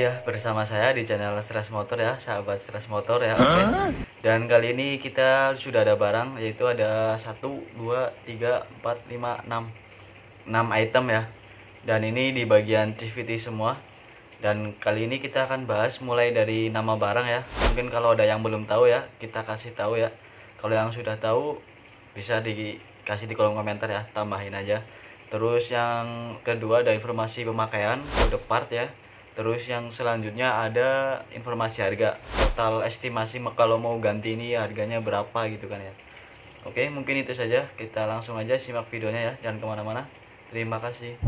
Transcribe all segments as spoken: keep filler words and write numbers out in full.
ya bersama saya di channel Stress Motor ya, sahabat Stress Motor ya. Oke. Dan kali ini kita sudah ada barang, yaitu ada satu, dua, tiga, empat, lima, enam enam item ya. Dan ini di bagian C V T semua. Dan kali ini kita akan bahas mulai dari nama barang ya. Mungkin kalau ada yang belum tahu ya, kita kasih tahu ya. Kalau yang sudah tahu bisa dikasih di kolom komentar ya, tambahin aja. Terus yang kedua ada informasi pemakaian, kode part ya. Terus yang selanjutnya ada informasi harga, total estimasi kalau mau ganti ini harganya berapa gitu kan ya. Oke, mungkin itu saja, kita langsung aja simak videonya ya, jangan kemana-mana. Terima kasih.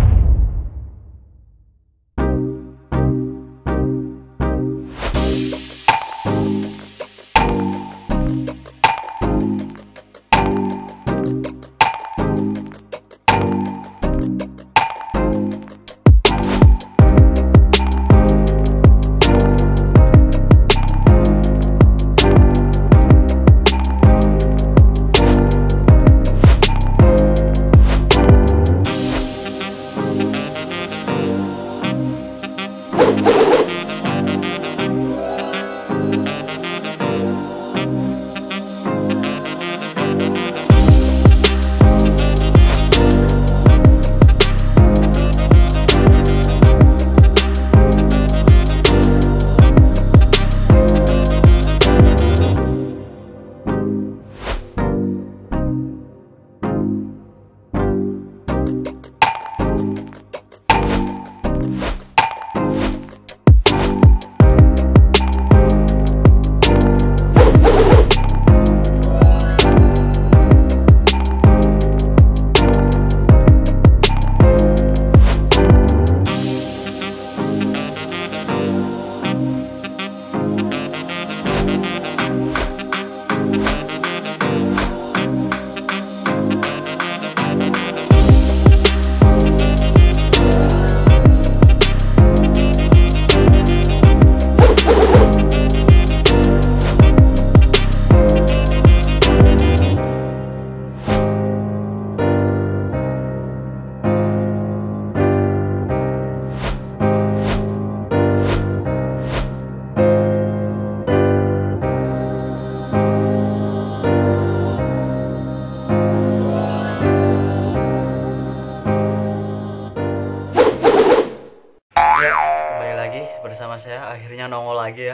Bersama saya akhirnya nongol lagi ya.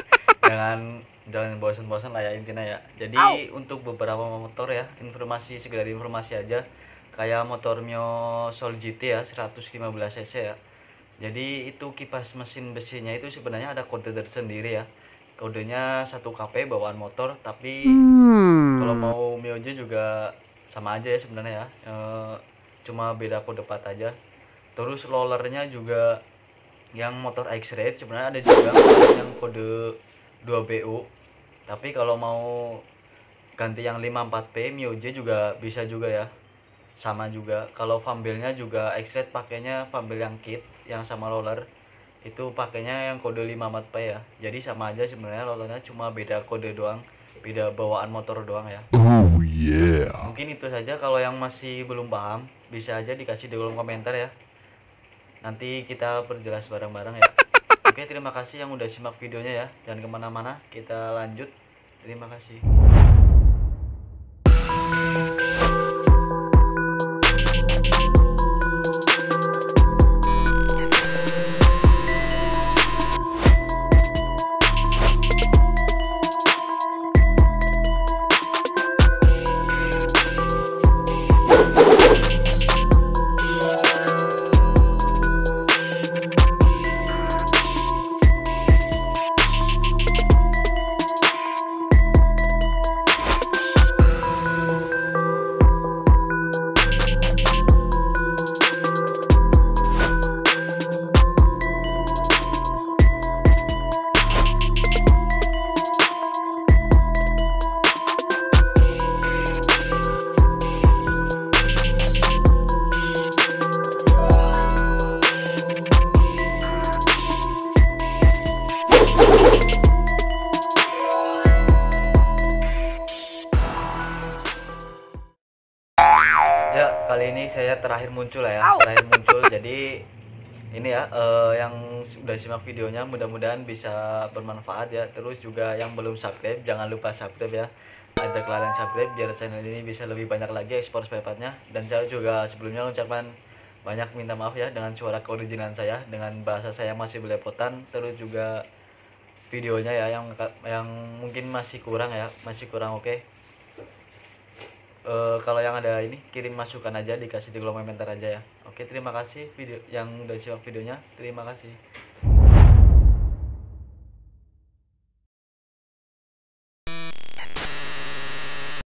Jangan jangan bosan-bosan lah ya intinya ya. Jadi Ow. Untuk beberapa motor ya, informasi sekedar informasi aja, kayak motor Mio Soul G T ya seratus lima belas cc ya. Jadi itu kipas mesin besinya itu sebenarnya ada kode tersendiri ya. Kodenya satu K P bawaan motor, tapi hmm. kalau mau Mio J juga sama aja ya sebenarnya ya. E, cuma beda kode part aja. Terus rollernya juga yang motor X-Rate sebenarnya ada juga yang kode dua B U, tapi kalau mau ganti yang lima puluh empat P Mio J juga bisa juga ya, sama juga. Kalau fambelnya juga X-Rate pakainya fambel yang kit yang sama roller itu pakainya yang kode lima puluh empat P ya, jadi sama aja sebenarnya, rollernya cuma beda kode doang, beda bawaan motor doang ya. Oh yeah. Mungkin itu saja, kalau yang masih belum paham bisa aja dikasih di kolom komentar ya. Nanti kita perjelas bareng-bareng ya. Oke, terima kasih yang udah simak videonya ya. Jangan kemana-mana, kita lanjut. Terima kasih. Ya, kali ini saya terakhir muncul lah ya, terakhir muncul. Jadi ini ya, eh, yang sudah simak videonya mudah-mudahan bisa bermanfaat ya. Terus juga yang belum subscribe jangan lupa subscribe ya, ajak kalian subscribe biar channel ini bisa lebih banyak lagi ekspor spare partnya. Dan saya juga sebelumnya ucapkan banyak minta maaf ya dengan suara keoriginan saya, dengan bahasa saya masih belepotan, terus juga videonya ya yang yang mungkin masih kurang ya, masih kurang oke. Okay. Uh, kalau yang ada ini kirim masukan aja, dikasih di kolom komentar aja ya. Oke, terima kasih video yang udah simak videonya. Terima kasih.